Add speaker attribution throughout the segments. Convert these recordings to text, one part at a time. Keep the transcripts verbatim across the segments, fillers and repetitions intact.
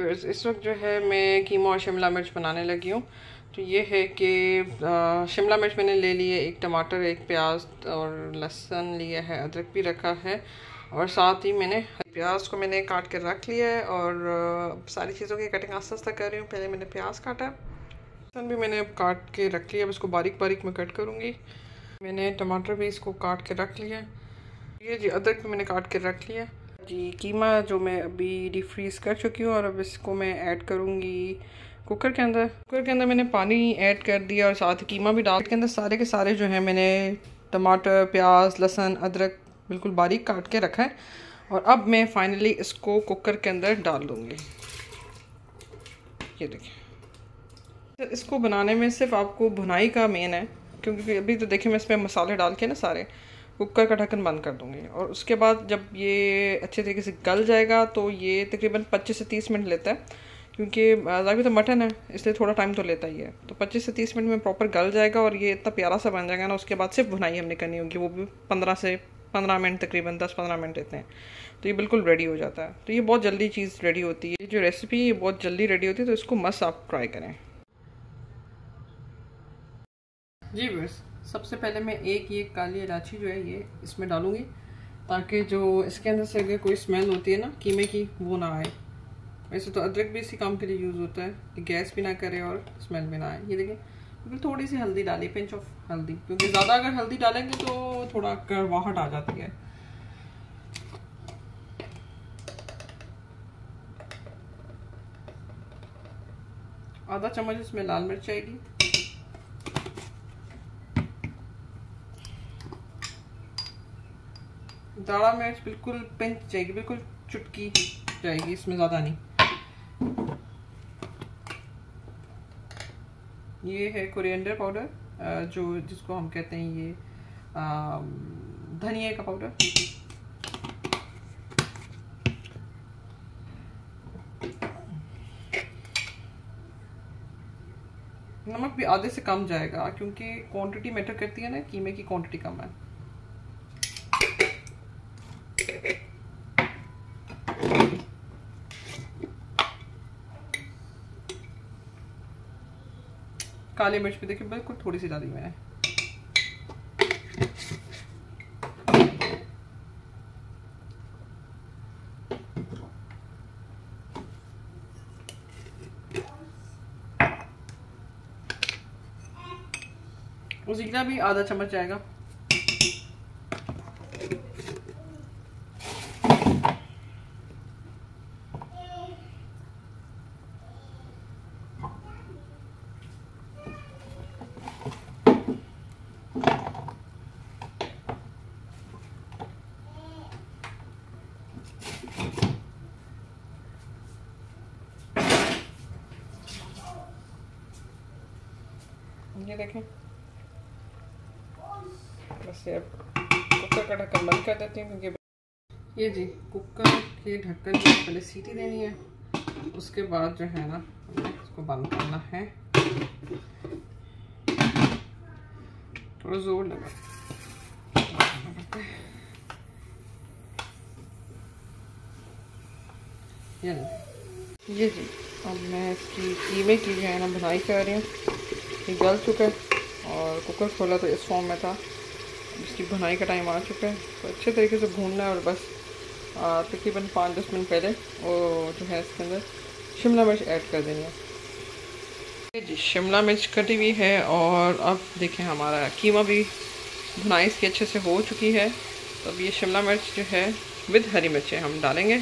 Speaker 1: Viewers, इस वक्त जो है मैं कीमा और शिमला मिर्च बनाने लगी हूँ। तो ये है कि शिमला मिर्च मैंने ले लिए, एक टमाटर, एक प्याज और लहसुन लिया है, अदरक भी रखा है और साथ ही मैंने प्याज को मैंने काट कर रख लिया है और सारी चीज़ों की कटिंग आस्ता आस्ता कर रही हूँ। पहले मैंने प्याज काटा, लहसुन भी मैंने काट के रख लिया, अब इसको बारीक बारीक मैं कट करूँगी। मैंने टमाटर भी इसको काट के रख लिया, ये जी अदरक भी मैंने काट के रख लिया जी। कीमा जो मैं अभी डीप फ्रीज़ कर चुकी हूँ और अब इसको मैं ऐड करूँगी कुकर के अंदर। कुकर के अंदर मैंने पानी ऐड कर दिया और साथ ही कीमा भी डाल के अंदर सारे के सारे जो है मैंने टमाटर, प्याज, लहसुन, अदरक बिल्कुल बारीक काट के रखा है और अब मैं फाइनली इसको कुकर के अंदर डाल दूँगी। ये देखिए, तो इसको बनाने में सिर्फ आपको भुनाई का मेन है, क्योंकि अभी तो देखिए मैं इसमें मसाले डाल के ना सारे कुकर का ढक्कन बंद कर दूंगी और उसके बाद जब ये अच्छे तरीके से गल जाएगा तो ये तकरीबन पच्चीस से तीस मिनट लेता है, क्योंकि अभी तो मटन है इसलिए थोड़ा टाइम तो लेता ही है। तो पच्चीस से तीस मिनट में प्रॉपर गल जाएगा और ये इतना प्यारा सा बन जाएगा ना। उसके बाद सिर्फ भुनाई हमने करनी होगी, वो भी पंद्रह से पंद्रह मिनट तकरीबन दस पंद्रह मिनट लेते हैं, तो ये बिल्कुल रेडी हो जाता है। तो ये बहुत जल्दी चीज़ रेडी होती है, ये जो रेसिपी ये बहुत जल्दी रेडी होती है, तो इसको मस्त आप ट्राई करें जी। बस सबसे पहले मैं एक ये काली इलायची जो है ये इसमें डालूंगी, ताकि जो इसके अंदर से अगर कोई स्मेल होती है ना कीमे की वो ना आए। वैसे तो अदरक भी इसी काम के लिए यूज़ होता है कि गैस भी ना करे और स्मेल भी ना आए। ये देखिए, फिर थोड़ी सी हल्दी डाली, पिंच ऑफ हल्दी, क्योंकि ज़्यादा अगर हल्दी डालेंगे तो थोड़ा कड़वाहट आ जाती है। आधा चम्मच इसमें लाल मिर्च आएगी, दाढ़ा मिर्च बिल्कुल पिंच जाएगी, बिल्कुल चुटकी जाएगी, इसमें ज़्यादा नहीं। ये है कोरिएंडर पाउडर, जो जिसको हम कहते हैं ये धनिया का पाउडर। नमक भी आधे से कम जाएगा, क्योंकि क्वांटिटी मैटर करती है ना, कीमे की क्वांटिटी कम है। काली मिर्च भी देखिए बिल्कुल थोड़ी सी डाली मैंने। जीरा भी आधा चम्मच जाएगा। ये देखें, बस अब कुकर का ढक्कन बंद कर देती हूँ, क्योंकि ये जी कुकर के ढक्कन में पहले सीटी देनी है, उसके बाद जो है ना इसको बंद करना है। थोड़ा जोर लगा ये ये जी। अब मैं इसकी कीमे की जो है ना भुनाई कर रही हूँ। ये गल चुका है और कुकर खोला तो इस फॉर्म में था। इसकी भुनाई का टाइम आ चुका है, तो अच्छे तरीके से भूनना है और बस तकरीबन पाँच दस मिनट पहले वो जो है इसके अंदर शिमला मिर्च ऐड कर देनी है जी। शिमला मिर्च कटी हुई है और अब देखें हमारा कीमा भी भुनाई इसकी अच्छे से हो चुकी है। तो अब ये शिमला मिर्च जो है विद हरी मिर्चें हम डालेंगे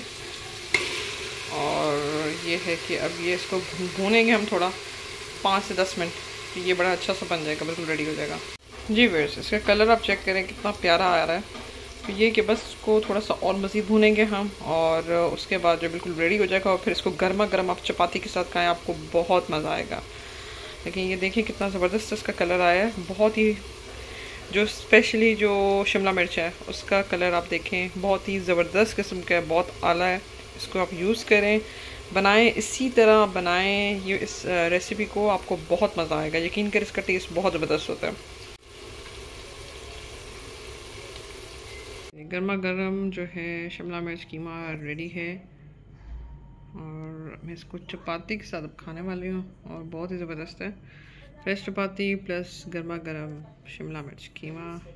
Speaker 1: और ये है कि अब ये इसको भूनेंगे हम थोड़ा पाँच से दस मिनट, तो ये बड़ा अच्छा सा बन जाएगा, बिल्कुल रेडी हो जाएगा जी। व्यूअर्स, इसका कलर आप चेक करें कितना प्यारा आ रहा है। तो ये कि बस इसको थोड़ा सा और मज़ीद भूनेंगे हम और उसके बाद जो बिल्कुल रेडी हो जाएगा और फिर इसको गर्मा गर्म आप चपाती के साथ खाएं, आपको बहुत मज़ा आएगा। लेकिन ये देखिए कितना ज़बरदस्त इसका कलर आया है, बहुत ही जो स्पेशली जो शिमला मिर्च है उसका कलर आप देखें बहुत ही ज़बरदस्त किस्म का है, बहुत आला है। इसको आप यूज़ करें, बनाएं, इसी तरह बनाएं ये इस रेसिपी को, आपको बहुत मज़ा आएगा, यकीन कर इसका टेस्ट बहुत ज़बरदस्त होता है। गर्मा गर्म जो है शिमला मिर्च कीमा रेडी है और मैं इसको चपाती के साथ अब खाने वाली हूँ और बहुत ही ज़बरदस्त है। फ्रेश चपाती प्लस गर्मा गर्म शिमला मिर्च कीमा।